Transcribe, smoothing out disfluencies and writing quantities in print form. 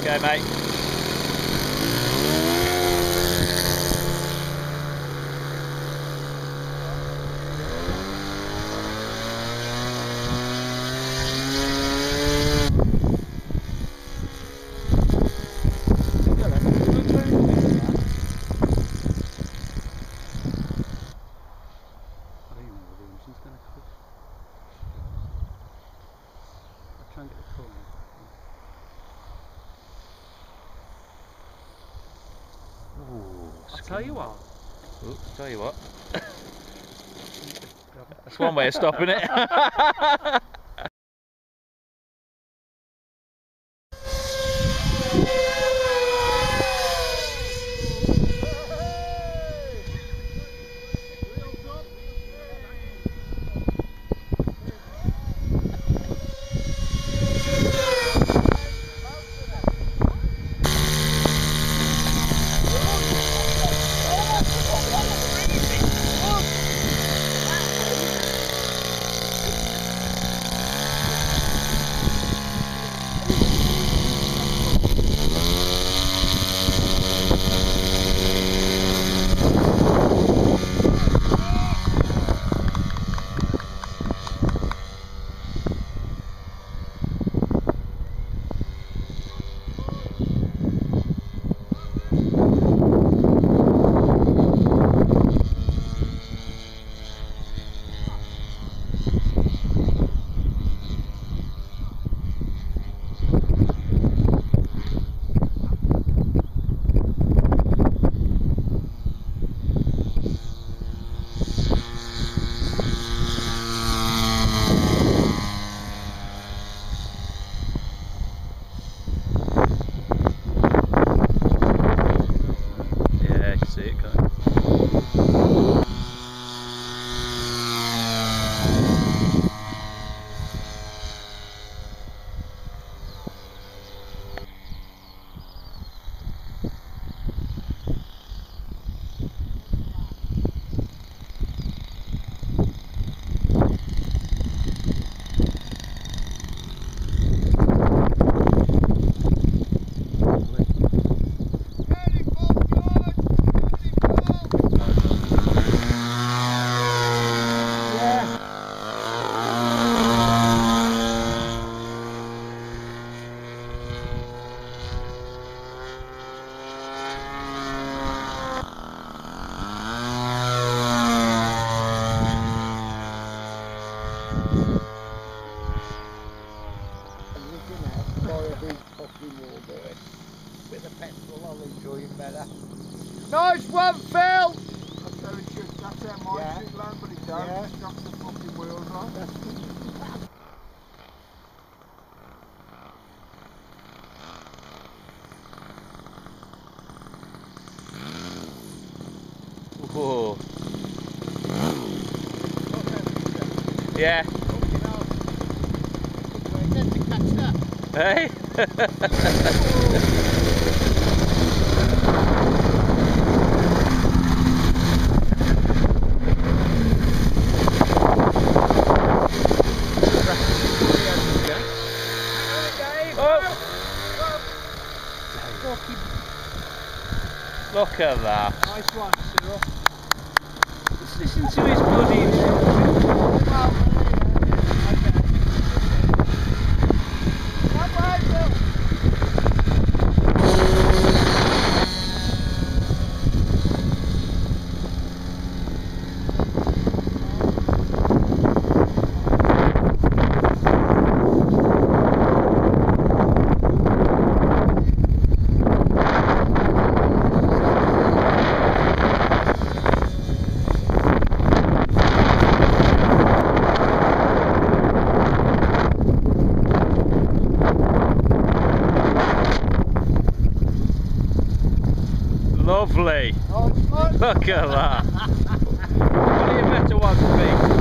Okay, mate. I don't even know whether the engine's going to cook. I'll try and get the coolant back on. Ooh, I'll tell you what. Ooh, tell you what. Grab it. That's one way of stopping it. Yeah, you see it going. Bit of petrol, I'll enjoy it better. Nice one, Phil! That's how it should, that's how mine should land, but it don't. Yeah. It knocks the fucking wheels off. Whoa. Yeah. Hey? Look at that. Nice one, Cyril. Just listen to his bloody instructions. Lovely. Oh, Look at that. What do you better want to be?